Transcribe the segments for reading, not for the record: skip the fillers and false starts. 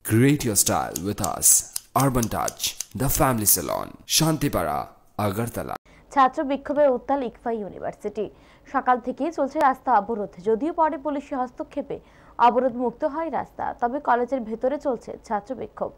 Create your style with us. Urban Touch, the family salon, Shantipara, Agartala. ছাত্র বিক্ষোভে উত্তাল ইকফা university. সকাল থেকেই চলছে রাস্তা অবরোধ। যদিও পরে পুলিশের হস্তক্ষেপে অবরোধ মুক্ত হয় রাস্তা, তবে কলেজের ভেতরে চলছে ছাত্র বিক্ষোভ।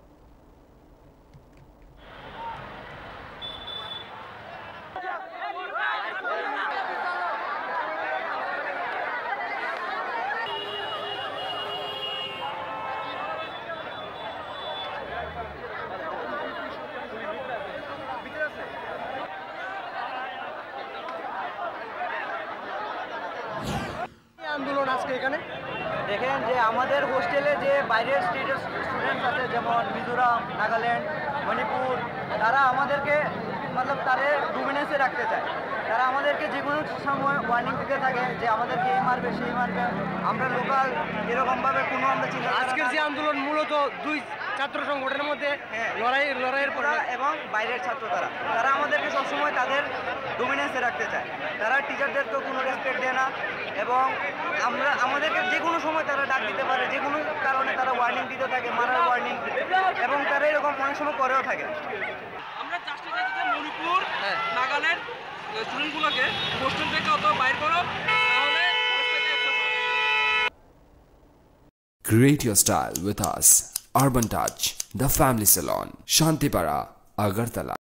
আন্দোলন আজকে এখানে দেখেন যে আমাদের হোস্টেলে যে বাইরের স্টেটের স্টুডেন্টস আছে, যেমন মিজোরাম, নাগাল্যান্ড, মণিপুর, তারা আমাদেরকে তারা ডোমিনেন্সে রাখতে চায়। তারা আমাদেরকে যে কোনো সময় ওয়ার্নিং দিতে থাকে যে আমাদেরকে এই মারবে সেই মারবে। আমরা লোকাল এরকমভাবে কোনো আমরা চিন্তা, আজকের যে আন্দোলন মূলত দুই ছাত্র সংগঠনের মধ্যে লড়াইয়ের পর এবং বাইরের ছাত্র তারা আমাদেরকে সবসময় তাদের ডোমিনেন্সে রাখতে চায়। তারা টিচারদেরকেও কোনো রেসপেক্ট দেয় না এবং আমাদেরকে যে কোনো সময় তারা ডাক দিতে পারে, যে কোনো কারণে তারা ওয়ার্নিং দিতে থাকে, মারার ওয়ার্নিং, এবং তারা এরকম অনেক সময় করেও থাকে। আমরা চাচ্ছি যে মণিপুর, নাগাল্যান্ড স্টুডেন্টগুলোকে হোস্টেল থেকে অত বাইর করো, তাহলে Create your style with us. Urban Touch, the family salon, Shantipara, Agartala.